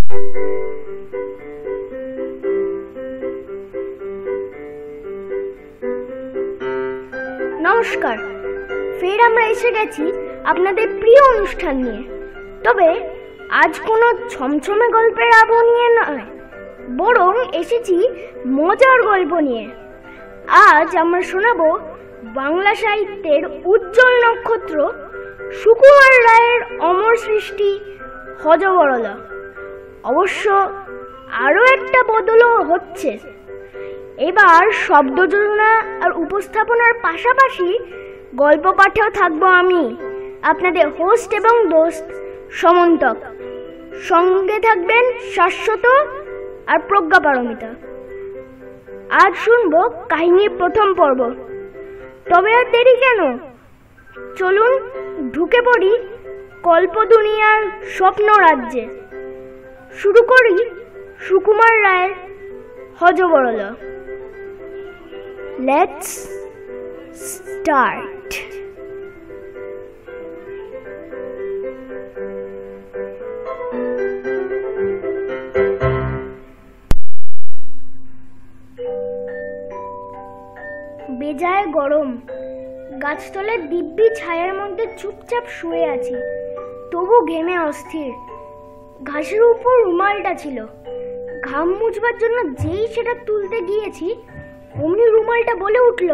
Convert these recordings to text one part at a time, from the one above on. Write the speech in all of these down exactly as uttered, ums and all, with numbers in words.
নমস্কার, ফের আমরা এসে গেছি আপনাদের প্রিয় অনুষ্ঠান নিয়ে। তবে আজ কোনো ছমছমে গল্পের আবহ নিয়ে নয়, বরং এসেছি মজার গল্প নিয়ে। আজ আমরা শোনাবো বাংলা সাহিত্যের উজ্জ্বল নক্ষত্র সুকুমার রায়ের অমর সৃষ্টি হযবরল। অবশ্য আরও একটা বদলও হচ্ছে। এবার শব্দযোজনা আর উপস্থাপনার পাশাপাশি গল্প পাঠেও থাকবো আমি, আপনাদের হোস্ট এবং দোস্ত সমন্তক। সঙ্গে থাকবেন শাশ্বত আর প্রজ্ঞাপারমিতা। আজ শুনবো কাহিনীর প্রথম পর্ব। তবে আর দেরি কেন, চলুন ঢুকে পড়ি কল্প দুনিয়ার স্বপ্ন রাজ্যে। শুরু করি সুকুমার রায়ের হযবরল। Let's start. বেজায় গরম, গাছতলার দিব্যি ছায়ার মধ্যে চুপচাপ শুয়ে আছি, তবু ঘেমে অস্থির। ঘাসের উপর রুমালটা ছিল, ঘাম মুছবার জন্য যেই সেটা তুলতে গিয়েছি অমনি রুমালটা বলে উঠল,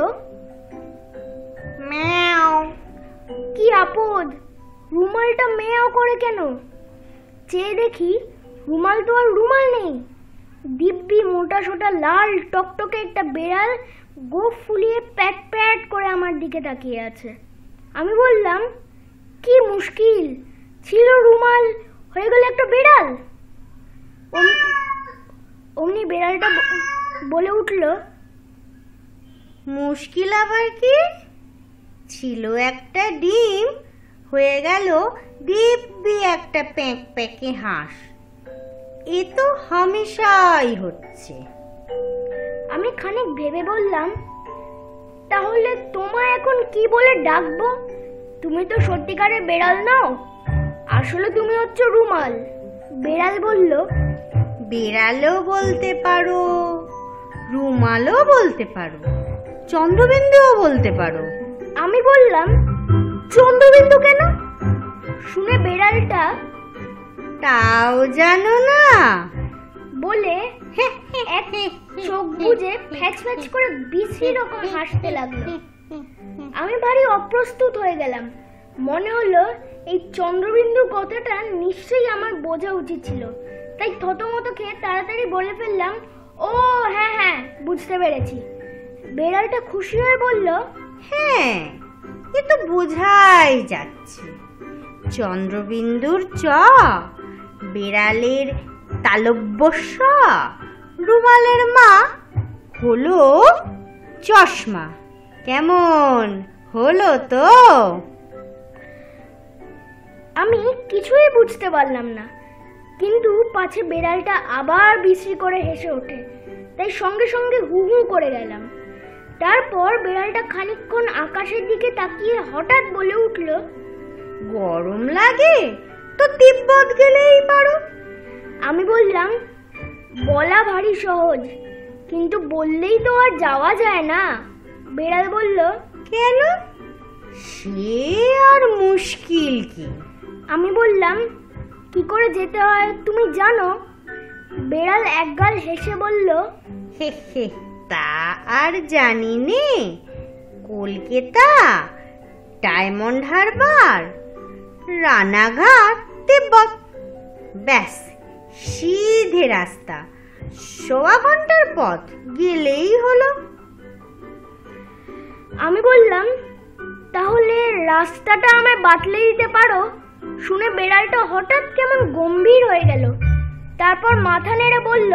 ম্যাও। কি আপদ, রুমালটা ম্যাও করে কেন? চেয়ে দেখি রুমাল তো আর রুমাল নেই। দিব্যি মোটা সোটা লাল টকটকে একটা বেড়াল গোঁফ ফুলিয়ে প্যাট প্যাট করে আমার দিকে তাকিয়ে আছে। আমি বললাম, কি মুশকিল, ছিল রুমাল, হয়ে গেল একটা বেড়াল। অমনি বেড়ালটা বলে উঠল, মুশকিল আবার কি? ছিল একটা ডিম, হয়ে গেল দিব্যি একটা প্যাঁক প্যাঁকে হাঁস। এ তো হামেশাই হচ্ছে। আমি খানিক ভেবে বললাম, তাহলে তোমায় এখন কি বলে ডাকবো? তুমি তো সত্যিকারের বেড়াল নও, আসলে তুমি হচ্ছ রুমাল। বেড়াল বলল, বেড়ালও বলতে পারো, রুমালও বলতে পারো, চন্দ্রবিন্দুও বলতে পারো। আমি বললাম, চন্দ্রবিন্দু কেন? শুনে বেড়ালটা, তাও জানো না বলে এক চোখ বুজে ফ্যাচ ফ্যাচ করে বিশ্রী রকম হাসতে লাগলো। আমি ভারী অপ্রস্তুত হয়ে গেলাম। মনে হলো এই চন্দ্রবিন্দু কথাটা নিশ্চয়ই আমার বোঝা উচিত ছিল। তাই থতমত খেয়ে তাড়াতাড়ি বলে ফেললাম, ও হ্যাঁ হ্যাঁ বুঝতে পেরেছি। বেড়ালটা খুশি হয়ে বলল, হ্যাঁ, এ তো বোঝাই যাচ্ছে। চন্দ্রবিন্দুর চ, বেড়ালের তালব্য স, রুমালের মা, হলো চশমা। কেমন হলো তো? আমি কিছুই বুঝতে পারলাম না, কিন্তু পাছে বেড়ালটা আবার বিশ্রী করে হেসে ওঠে, তাই সঙ্গে সঙ্গে হু হু করে গেলাম। তারপর বেড়ালটা খানিকক্ষণ আকাশের দিকে তাকিয়ে হঠাৎ বলে উঠল, গরম লাগে তো তিব্বত গেলেই পারো। আমি বললাম, বলা ভারী সহজ, কিন্তু বললেই তো আর যাওয়া যায় না। বেড়াল বলল, কেন? সে আর মুশকিল কি? আমি বললাম, কি করে যেতে হয় তুমি জানো? বেড়াল একগাল হেসে বলল, হে হে, তা আর জানি নে। কলকাতা, ডায়মন্ড হারবার, রানাঘাট, তিব্বত, ব্যাস সিধে রাস্তা, সোয়া ঘন্টার পথ গেলেই হলো। আমি বললাম, তাহলে রাস্তাটা আমায় বাতলে দিতে পারো? শুনে বেড়ালটা হঠাৎ কেমন গম্ভীর হয়ে গেল। তারপর মাথা নেড়ে বলল,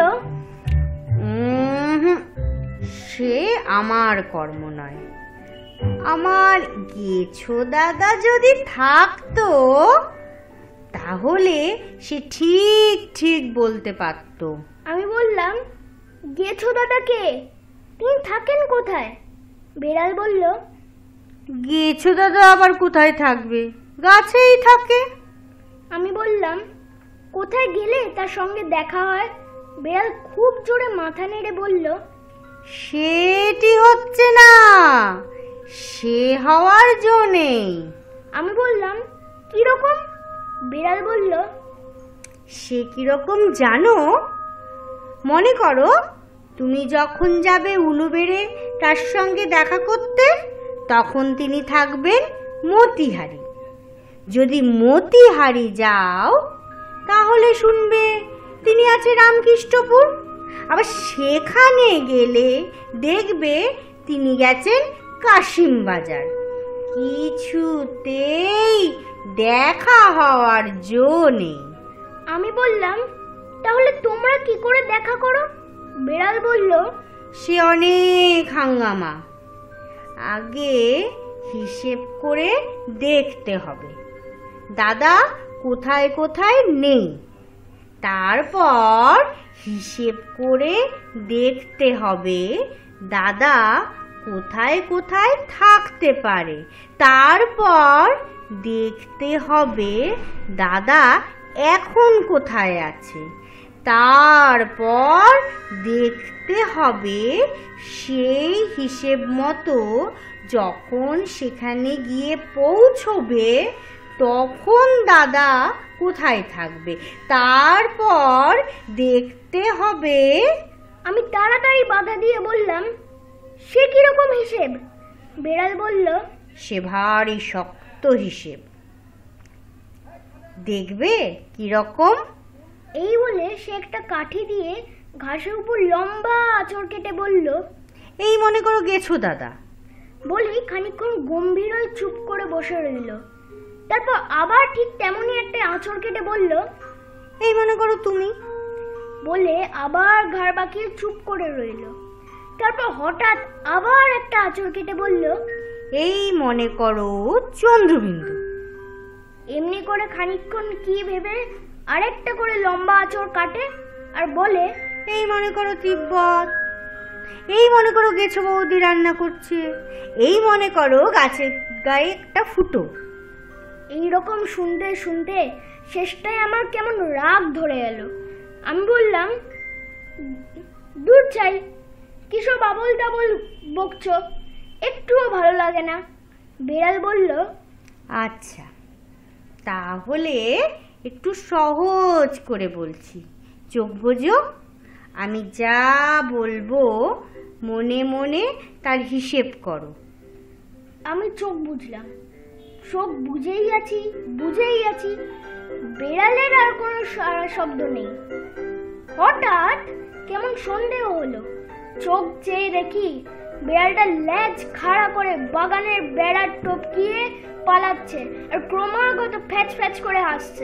সে আমার কর্ম নয়। আমার গেছো দাদা যদি থাকতো তাহলে সে ঠিক ঠিক বলতে পারতো। আমি বললাম, গেছো দাদা কে? তিনি থাকেন কোথায়? বেড়াল বলল, গেছো দাদা আবার কোথায় থাকবে, গাছেই থাকে। আমি বললাম, কোথায় গেলে তার সঙ্গে দেখা হয়? বিড়াল খুব জোরে মাথা নেড়ে বলল, সেটি হচ্ছে না, সে হওয়ার জো নেই। আমি বললাম, কিরকম? বিড়াল বলল, সে কিরকম জানো? মনে করো তুমি যখন যাবে উলুবেড়ে তার সঙ্গে দেখা করতে, তখন তিনি থাকবেন মতিহারি। যদি মতিহারি যাও তাহলে শুনবে তিনি আছে রামকৃষ্ণপুর। আবার সেখানে গেলে দেখবে তিনি গেছেন কাশিমবাজার। কিছুতেই দেখা হওয়ার জো নেই। আমি বললাম, তাহলে তোমরা কি করে দেখা করো? বিড়াল বলল, সে অনেক হাঙ্গামা। আগে হিসেব করে দেখতে হবে দাদা কোথায় কোথায় নেই। তারপর হিসেব করে দেখতে হবে দাদা কোথায় কোথায় থাকতে পারে। তারপর দেখতে হবে দাদা এখন কোথায় আছে। তারপর দেখতে হবে সেই হিসেব মতো যখন সেখানে গিয়ে পৌঁছবে তখন দাদা কোথায় থাকবে। তারপর দেখতে হবে। আমি তাড়াতাড়ি বাধা দিয়ে বললাম, সে কিরকম হিসেব? বিড়াল বলল, সে ভারী শক্ত হিসেব, দেখবে কিরকম। এই বলে সে একটা কাঠি দিয়ে ঘাসের উপর লম্বা আঁচড় কেটে বলল, এই মনে করো গেছো দাদা। বলেই খানিকক্ষণ গম্ভীর হয়ে চুপ করে বসে রইল। তারপর আবার ঠিক তেমনই একটা আঁচড় কেটে বলল, এই মনে করো তুমি। বলে আবার ঘাড় বাঁকিয়ে চুপ করে রইল। তারপর হঠাৎ আবার একটা আঁচড় কেটে বলল, এই মনে করো চন্দ্রবিন্দু। এমনি করে খানিকক্ষণ কি ভেবে আরেকটা করে লম্বা আঁচড় কাটে আর বলে, এই মনে করো তিব্বত। এই মনে করো গেছো বৌদি রান্না করছে। এই মনে করো গাছের গায়ে একটা ফুটো। এইরকম শুনতে শুনতে শেষটায় আমার কেমন রাগ ধরে এলো। আমি বললাম, দূর চাই, কিসব আবল তাবল বকছো, একটুও ভালো লাগে না। বিড়াল বলল, আচ্ছা তাহলে একটু সহজ করে বলছি, চোখ বোঝো। আমি যা বলবো মনে মনে তার হিসেব করো। আমি চোখ বুঝলাম, চোখ বুঝেই আছি বুঝেই আছি বিড়ালের আর কোনো সারা শব্দ নেই। হঠাৎ কেমন সন্দেহ হলো। চোখ চেয়ে দেখি বিড়ালটা লেজ খাড়া করে বাগানের বেড়া টপকিয়ে পালাচ্ছে আর ক্রমাগত ফ্যাচ ফ্যাচ করে হাসছে।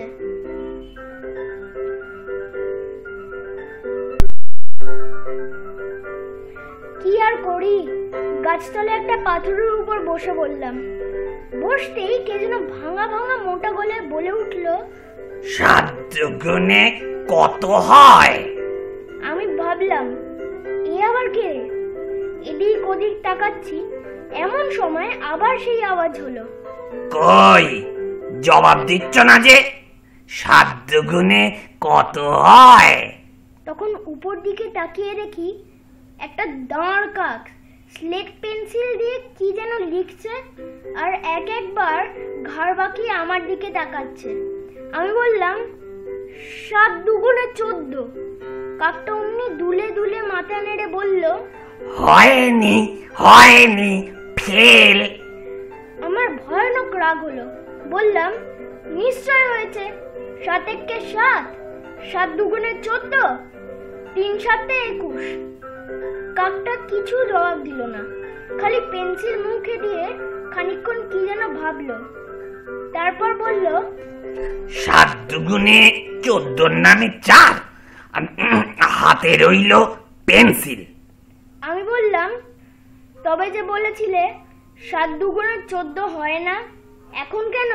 কি আর করি, গাছতলে একটা পাথরের উপর বসে বললাম। বসতেই কে যেন ভাঙা ভাঙা মোটা গলায় বলে উঠল, সাত গুণে কত হয়? আমি ভাবলাম, এ আবার কে? এদিক ওদিক তাকাচ্ছি, এমন সময় আবার সেই আওয়াজ হলো, কই জবাব দিচ্ছ না যে? সাত গুণে কত হয়? তখন উপর দিকে তাকিয়ে দেখি একটা দাঁড় কাক স্লেট পেন্সিল দিয়ে কি যেন লিখছে আর এক একবার ঘাড় বাঁকিয়ে আমার দিকে তাকাচ্ছে। আমি বললাম, সাত দুগুণে চোদ্দ। কাকটা অমনি দুলে দুলে মাথা নেড়ে বলল, হয়নি হয়নি, ফেল। আমার ভয়ানক রাগ হলো। বললাম, নিশ্চয় হয়েছে, সাত একে সাত, সাত দুগুণে চোদ্দ, তিন সাতে একুশ। কাকটা কিছু জবাব দিল না, খালি পেন্সিল মুখে দিয়ে খানিকক্ষণ কি যেন ভাবলো। তারপর বলল, সাত দুগুণে চোদ্দোর নামে চার, হাতে রইল পেন্সিল। আমি বললাম, তবে যে বলেছিলে সাত দুগুণে চোদ্দ হয় না, এখন কেন?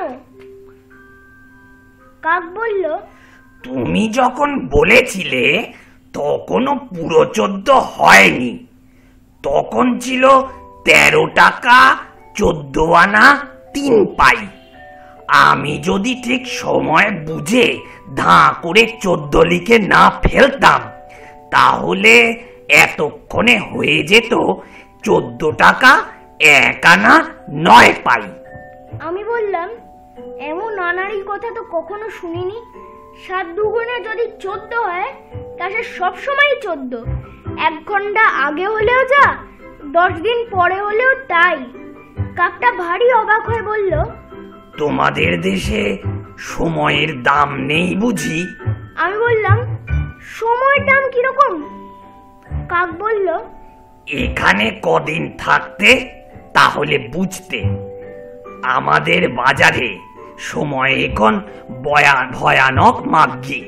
কাক বলল, তুমি যখন বলেছিলে তখনও পুরো চোদ্দ হয়নি, তখন ছিল তেরো টাকা চোদ্দ আনা তিন পাই। আমি যদি ঠিক সময় বুঝে ধাঁ করে চোদ্দ লিখে না ফেলতাম তাহলে এতক্ষণে হয়ে যেত চোদ্দ টাকা এক আনা নয় পাই। আমি বললাম, এমন আনাড়ির কথা তো কখনো শুনিনি। সাত দুগুণে যদি চোদ্দ হয় তা সে সবসময় চোদ্দ। এক ঘন্টা আগে হলেও যা, দশ দিন পরে হলেও তাই। কাকটা ভারী অবাক হয়ে বলল, তোমাদের দেশে সময়ের দাম নেই বুঝি? আমি বললাম, সময়ের দাম কিরকম? কাক বলল, এখানে কদিন থাকতে তাহলে বুঝতে। আমাদের বাজারে সময় এখন বয়া- ভয়ানক মাগ্গি।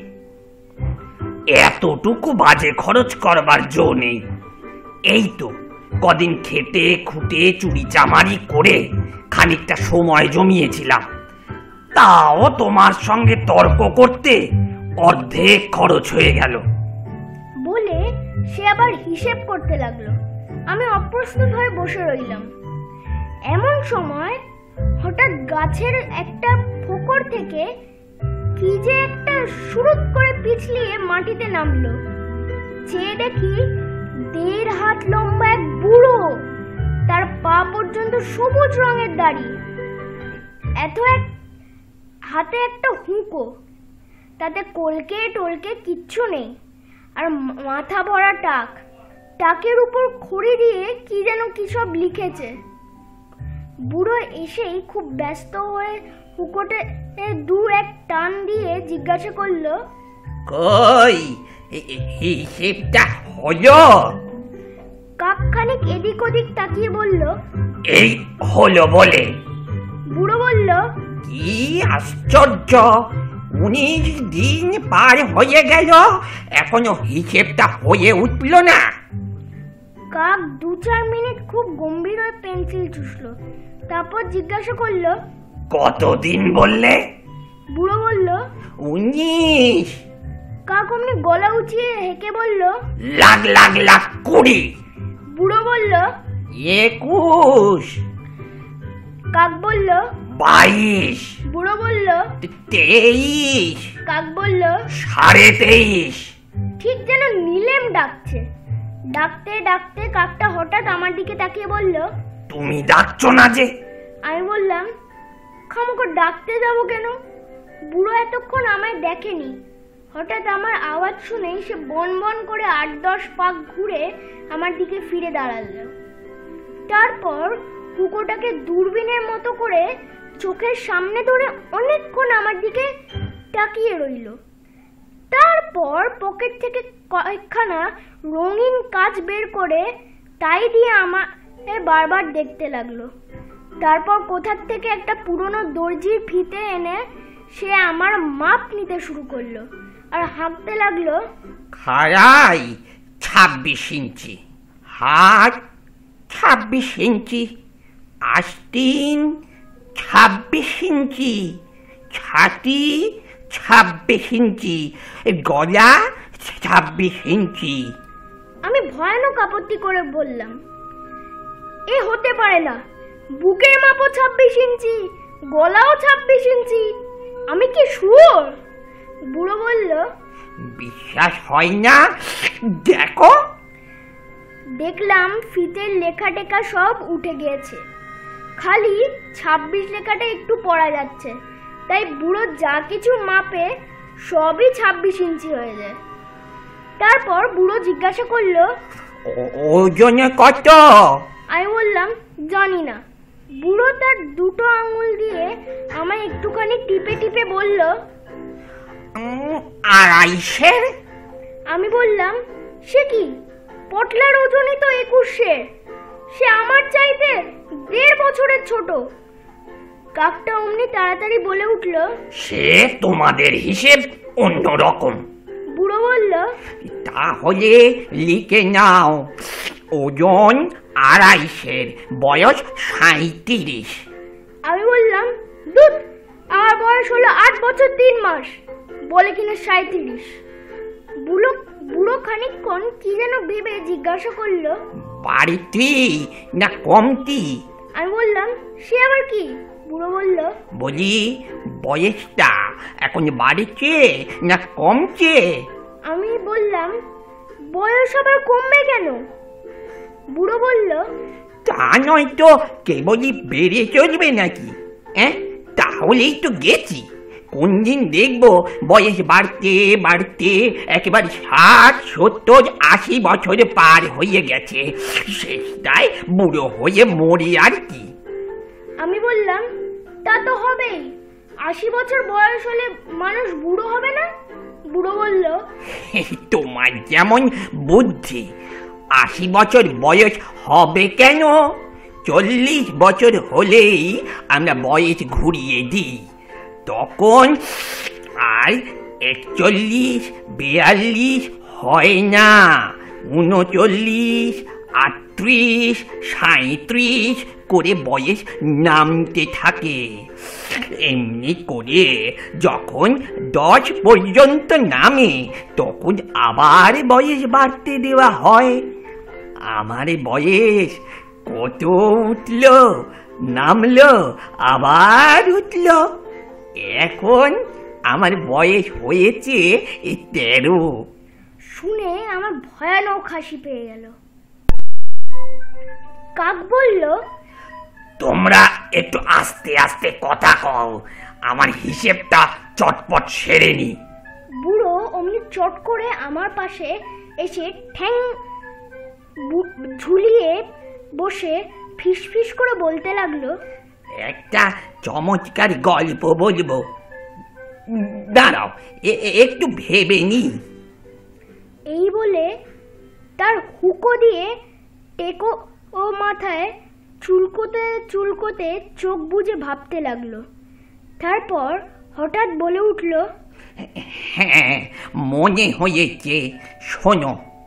এতটুকু বাজে খরচ করবার জো নেই। এই তো কদিন খেটে খুঁটে চুরি চামারি করে খানিকটা সময় জমিয়েছিলাম, তাও তোমার সঙ্গে তর্ক করতে অর্ধেক খরচ হয়ে গেল। বলে সে আবার হিসেব করতে লাগলো। আমি অপ্রস্তুত হয়ে বসে রইলাম। এমন সময় হঠাৎ গাছের একটা ফোকর থেকে কি যে একটা সুরুত করে পিছলিয়ে মাটিতে নামলো। চেয়ে দেখি দেড় হাত লম্বা এক বুড়ো, তার পা পর্যন্ত সবুজ রঙের দাড়ি, এত এক হাতে একটা হুঁকো, তাতে কলকে টলকে কিচ্ছু নেই, আর মাথা ভরা টাক। টাকের উপর খড়ি দিয়ে কি যেন কি সব লিখেছে। বুড়ো এসেই খুব ব্যস্ত হয়ে হুকোটে দু এক টান দিয়ে জিজ্ঞাসা করলো, কই হিসেবটা হলো? কাক খানিক এদিক ওদিক তাকিয়ে বলল, এই হলো বলে। বুড়ো বলল, কি আশ্চর্য, উনিশ দিন পার হয়ে গেল এখনো হিসেবটা হয়ে উঠল না। কাক দু চার মিনিট খুব গম্ভীর হয়ে পেন্সিল চুষলো, তারপর জিজ্ঞাসা করলো, কতদিন বললে? বুড়ো বলল, উনিশ। কাক অমনি গলা উঁচিয়ে হেঁকে বলল, লাখ লাখ লাখ কুড়ি। বুড়ো বলল, একুশ। কাক বলল, বাইশ। বুড়ো বলল, তেইশ। কাক বলল, সাড়ে তেইশ। ঠিক যেন নিলেম ডাকছে। ডাকতে ডাকতে কাকটা হঠাৎ আমার দিকে তাকিয়ে বলল, তুমি ডাকছো না যে? আমি বললাম, খামোকা ডাকতে যাব কেন? বুড়ো এতক্ষণ আমায় দেখেনি। হঠাৎ আমার আওয়াজ শুনেই সে বন বন করে আট দশ পাক ঘুরে আমার দিকে ফিরে দাঁড়ালো। তারপর কুকুরটাকে দূরবীনের মতো করে চোখের সামনে ধরে অনেকক্ষণ আমার দিকে তাকিয়ে রইল। তারপর পকেট থেকে কয়েকখানা রঙিন কাঁচ বের করে তাই দিয়ে আমাকে বারবার দেখতে লাগলো। তারপর কোথার থেকে একটা পুরনো দর্জির ফিতে এনে সে আমার মাপ নিতে শুরু করলো আর হাঁকতে লাগলো, খাড়াই ছাব্বিশ ইঞ্চি, হাত ছাব্বিশ ইঞ্চি, আস্তিন ছাব্বিশ ইঞ্চি, ছাতি ছাব্বিশ ইঞ্চি, গলা ছাব্বিশ ইঞ্চি। আমি ভয়ানক আপত্তি করে বললাম, এ হতে পারে না, বুকের মাপও ছাব্বিশ ইঞ্চি, গলাও ছাব্বিশ ইঞ্চি, আমি কি শুয়োর? বুড়ো বলল, বিশ্বাস হয় না, দেখো। দেখলাম ফিতের লেখা টেখা সব উঠে গিয়েছে, খালি ছাব্বিশ লেখাটা একটু পড়া যাচ্ছে। তাই বুড়ো যা কিছু মাপে সবই ছাব্বিশ ইঞ্চি হয়ে যায়। তারপর বুড়ো জিজ্ঞাসা করলো, ওজনে কত? আমি বললাম, জানি না। বুড়ো তার দুটো আঙুল দিয়ে আমায় একটুখানি টিপে টিপে বলল, আড়াইশের। আমি বললাম, সে কি, পটলার ওজনই তো একুশে, সে আমার চাইতে দেড় বছরের ছোট। কাকটা অমনি তাড়াতাড়ি বলে উঠল, সে তোমাদের হিসেব অন্যরকম। বুড়ো বলল, তাহলে লিখে নাও, ওজন আড়াইশের, বয়স সাঁইত্রিশ। আমি বললাম, দুধ, আমার বয়স হলো আট বছর তিন মাস, বলে কিনা সাঁইত্রিশ। বুড়ো বুড়ো খানিকক্ষণ কি যেন ভেবে জিজ্ঞাসা করলো, বাড়িতে না কমতি? আমি বললাম, সে আবার কি? বুড়ো বলল, বলি বয়সটা এখন বাড়ছে না কমছে? আমি বললাম, বয়স আবার কমবে কেন? বুড়ো বলল, তা নয় তো কেবলই বেড়ে চলবে নাকি? হ্যাঁ, তাহলেই তো গেছি। কোন দিন দেখবো বয়স বাড়তে বাড়তে একেবারে ষাট সত্তর আশি বছর পার হয়ে গেছে, শেষটায় বুড়ো হয়ে মরে আর কি। আমি বললাম, তা তো হবেই, আশি বছর বয়স হলে মানুষ বুড়ো হবে না? বুড়ো বলল, তোমার যেমন বুদ্ধি, আশি বছর বয়স হবে কেন? চল্লিশ বছর হলেই আমরা বয়স ঘুরিয়ে দিই, তখন আর একচল্লিশ বিয়াল্লিশ হয় না, উনচল্লিশ আটত্রিশ সাঁত্রিশ করে বয়স নামতে থাকে। এমনি করে যখন দশ পর্যন্ত নামে তখন আবার বয়স বাড়তে দেওয়া হয়। আমার বয়স কত উঠল, নামলো, আবার উঠল, এখন আমার বয়স হয়েছে তেরো। শুনে আমার ভয়ানক হাসি পেয়ে গেল। কাক বলল, তোমরা একটু আস্তে আস্তে কথা কও, আমার হিসেবটা চটপট সেরে নি। বুড়ো অমনি চট করে আমার পাশে এসে ঠ্যাং বু- ঝুলিয়ে বসে ফিসফিস করে বলতে লাগলো, একটা চমৎকার গল্প বলবো, দাঁড়াও এ- এ- একটু ভেবে নি। এই বলে তার হুকো দিয়ে টেকো ও মাথায় চুলকোতে চুলকোতে চোখ বুজে ভাবতে লাগলো। তারপর হঠাৎ বলে উঠল, হ্যাঁ, মনে হয়েছে, শোনো।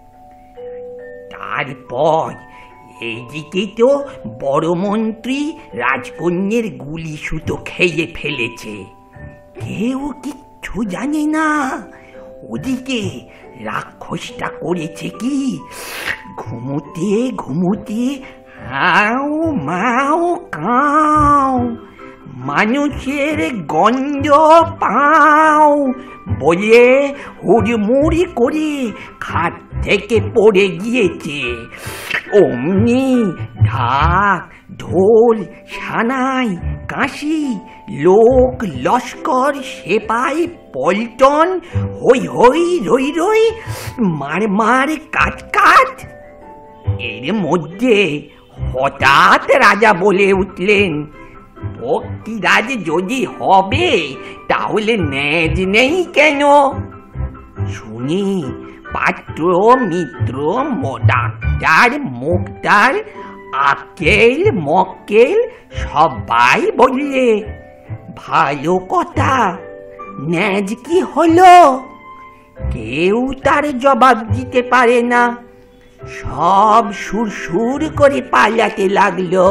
তারপর এইদিকে তো বড় মন্ত্রী রাজকন্যের গুলি সুতো খেয়ে ফেলেছে, কেউ কিচ্ছু জানে না। ওদিকে রাক্ষসটা করেছে কি, ঘুমোতে ঘুমোতে হাও মাও কাও, মানুষের গন্ধ পাও বলে হুড়মুড়ি করে খাট থেকে পড়ে গিয়েছে। অমনি ঢাক ঢোল সানাই কাশি লোক লস্কর সেপাই পল্টন হই হই রই রই মার মার কাট কাট। এর মধ্যে হঠাৎ রাজা বলে উঠলেন, ভক্তিরাজ যদি হবে তাহলে ন্যাজ নেই কেন? শুনি পাত্র মিত্র ডাক্তার মুক্তার আকেল মক্কেল সবাই বললে, ভালো কথা, ন্যাজ কি হলো? কেউ তার জবাব দিতে পারে না, সব সুর সুর করে পালাতে লাগলো।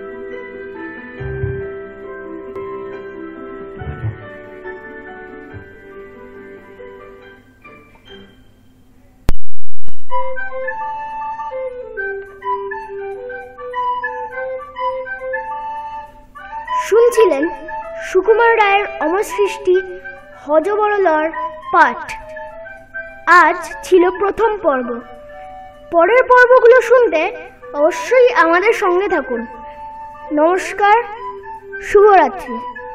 শুনছিলেন সুকুমার রায়ের অমর সৃষ্টি হযবরলর পাঠ। আজ ছিল প্রথম পর্ব। পরের পর্বগুলো শুনতে অবশ্যই আমাদের সঙ্গে থাকুন। নমস্কার, শুভরাত্রি।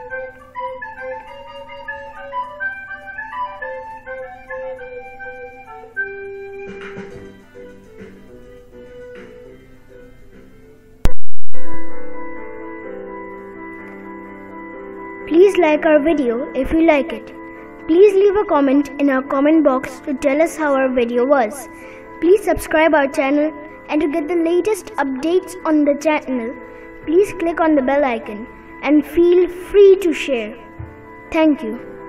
Please like our video if you like it. Please leave a comment in our comment box to tell us how our video was. Please subscribe our channel, and to get the latest updates on the channel, please click on the bell icon and feel free to share. Thank you.